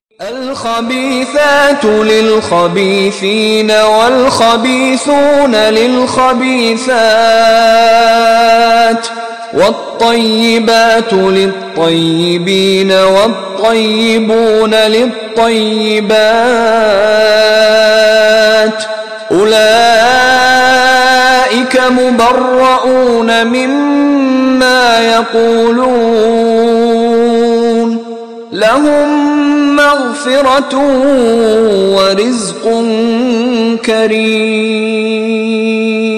الخبيثات للخبيثين والخبيثون للخبيثات والطيبات للطيبين والطيبون للطيبات أولئك مبرؤون مما يقولون لهم مغفرة ورزق كريم.